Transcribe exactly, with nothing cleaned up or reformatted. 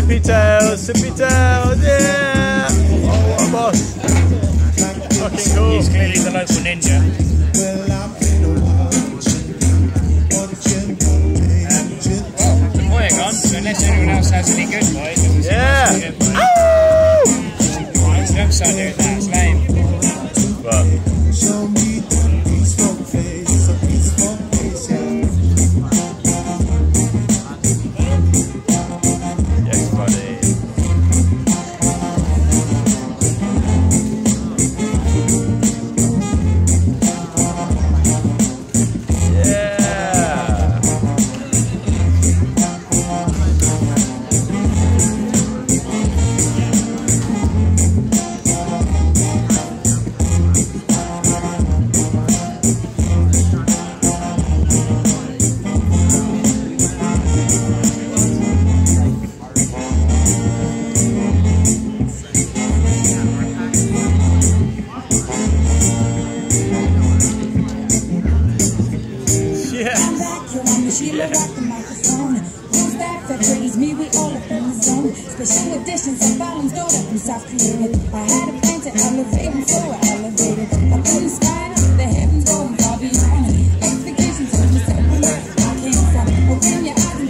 Sippy tails, sippy tails, yeah! Oh, what a boss! Fucking cool. He's clearly the local ninja. Um, well, the boy gone, so unless anyone else has any good boys, yeah! Don't start doing that, it's lame. But, Sheila rock the microphone. Who's that that praise me? We all up in the zone. Special editions of volumes stored up from South Korea. I had a plan to elevate and so I elevated. Up in the sky, the heavens going far beyond. Expectations of the separate I came from. Open your eyes.